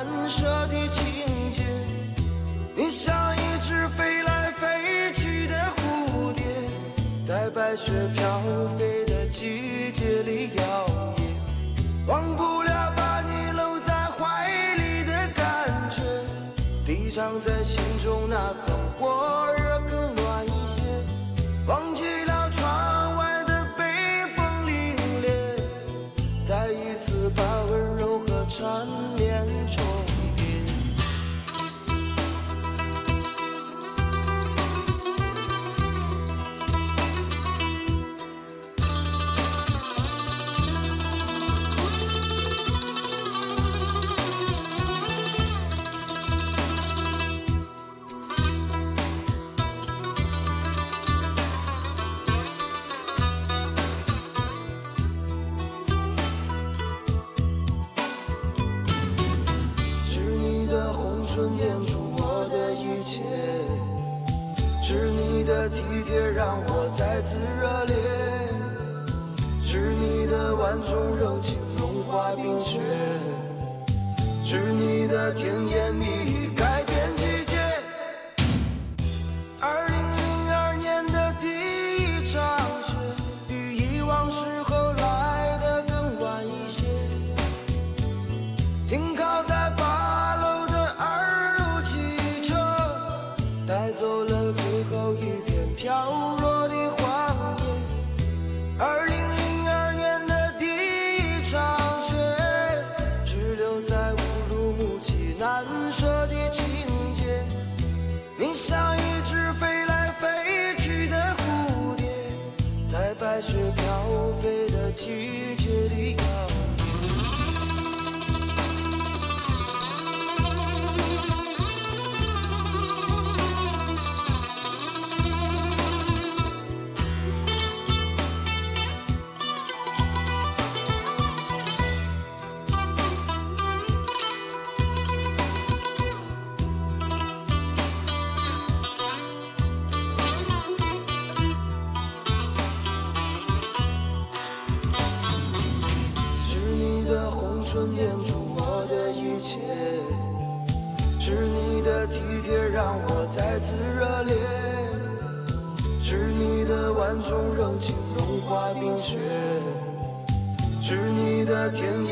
难舍的情节。你像一只飞来飞去的蝴蝶，在白雪飘飞的季节里摇曳，忘不了把你搂在怀里的感觉，离藏在心中那份火热更暖一些，忘记了窗外的北风凛冽，再一次把温柔和缠绵重叠。春念出我的一切，是你的体贴让我再次热烈，是你的万种柔情融化冰雪，是你的甜言蜜语改变季节。2002年的第一场雪，比以往时候来的更晚一些，停靠在带走了最后一片飘落的黄叶。2002年的第一场雪，只留在乌鲁木齐难舍的情节。你像一只飞来飞去的蝴蝶，在白雪飘飞的季节里摇曳。春念出我的一切，是你的体贴让我再次热烈，是你的万种柔情融化冰雪，是你的甜言